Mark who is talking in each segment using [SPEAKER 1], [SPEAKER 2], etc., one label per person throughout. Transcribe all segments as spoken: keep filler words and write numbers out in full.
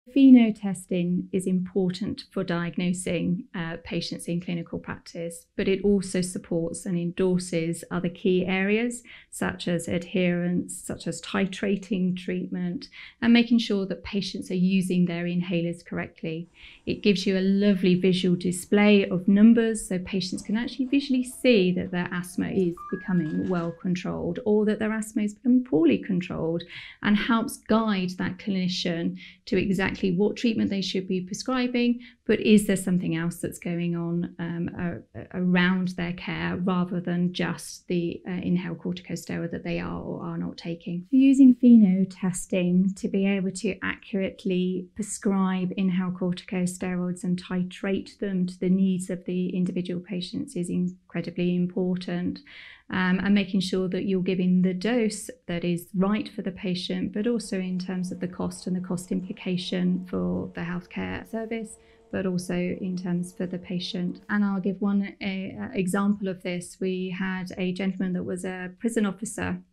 [SPEAKER 1] FeNO testing is important for diagnosing uh, patients in clinical practice, but it also supports and endorses other key areas such as adherence, such as titrating treatment, and making sure that patients are using their inhalers correctly. It gives you a lovely visual display of numbers so patients can actually visually see that their asthma is becoming well controlled or that their asthma is becoming poorly controlled, and helps guide that clinician to exactly what treatment they should be prescribing, but is there something else that's going on um, uh, around their care rather than just the uh, inhaled corticosteroid that they are or are not taking. Using FeNO testing to be able to accurately prescribe inhaled corticosteroids and titrate them to the needs of the individual patients is incredibly important. Um, and making sure that you're giving the dose that is right for the patient, but also in terms of the cost and the cost implication for the healthcare service, but also in terms for the patient. And I'll give one a, a example of this. We had a gentleman that was a prison officer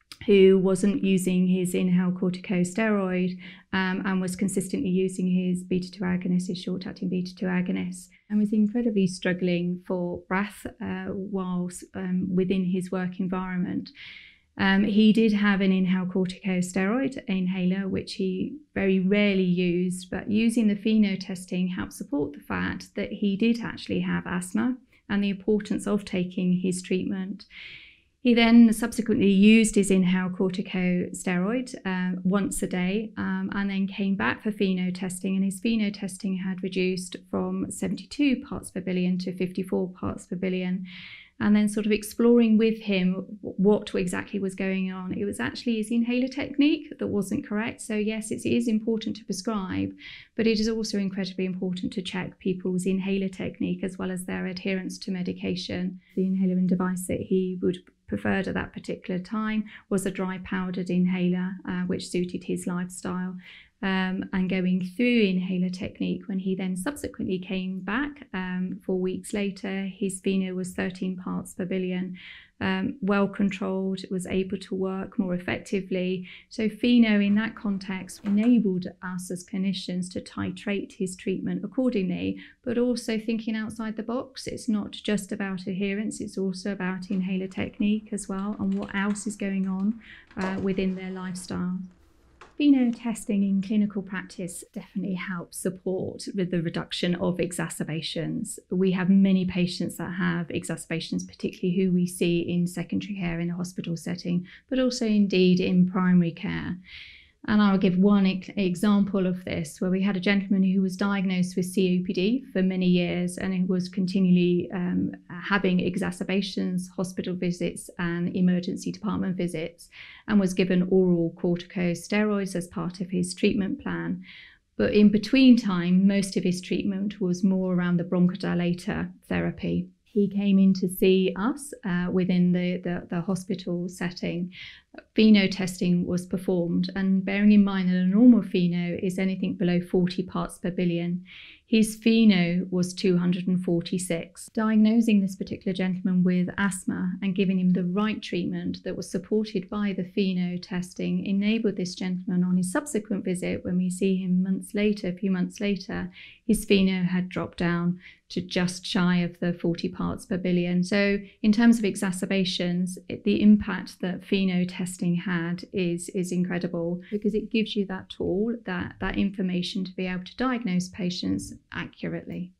[SPEAKER 1] who wasn't using his inhaled corticosteroid um, and was consistently using his beta two agonist, his short-acting beta two agonist, and was incredibly struggling for breath uh, whilst um, within his work environment. Um, he did have an inhaled corticosteroid inhaler, which he very rarely used, but using the FeNO testing helped support the fact that he did actually have asthma and the importance of taking his treatment. He then subsequently used his inhaled corticosteroid uh, once a day um, and then came back for FeNO testing, and his FeNO testing had reduced from seventy-two parts per billion to fifty-four parts per billion. And then sort of exploring with him what exactly was going on. It was actually his inhaler technique that wasn't correct. So yes, it is important to prescribe, but it is also incredibly important to check people's inhaler technique as well as their adherence to medication. The inhaler and device that he would preferred at that particular time was a dry powdered inhaler, uh, which suited his lifestyle. Um, and going through inhaler technique, when he then subsequently came back um, four weeks later, his FeNO was thirteen parts per billion, um, well controlled, was able to work more effectively. So FeNO in that context enabled us as clinicians to titrate his treatment accordingly, but also thinking outside the box. It's not just about adherence, it's also about inhaler technique as well and what else is going on uh, within their lifestyle. FeNO testing in clinical practice definitely helps support with the reduction of exacerbations. We have many patients that have exacerbations, particularly who we see in secondary care in a hospital setting, but also indeed in primary care. And I'll give one example of this, where we had a gentleman who was diagnosed with C O P D for many years and who was continually um, having exacerbations, hospital visits and emergency department visits, and was given oral corticosteroids as part of his treatment plan. But in between time, most of his treatment was more around the bronchodilator therapy. He came in to see us uh, within the, the, the hospital setting. FeNO testing was performed, and bearing in mind that a normal FeNO is anything below forty parts per billion, his FeNO was two hundred forty-six. Diagnosing this particular gentleman with asthma and giving him the right treatment that was supported by the FeNO testing enabled this gentleman on his subsequent visit, when we see him months later, a few months later, his FeNO had dropped down to just shy of the forty parts per billion. So in terms of exacerbations, it, the impact that FeNO testing had is, is incredible, because it gives you that tool, that, that information to be able to diagnose patients accurately.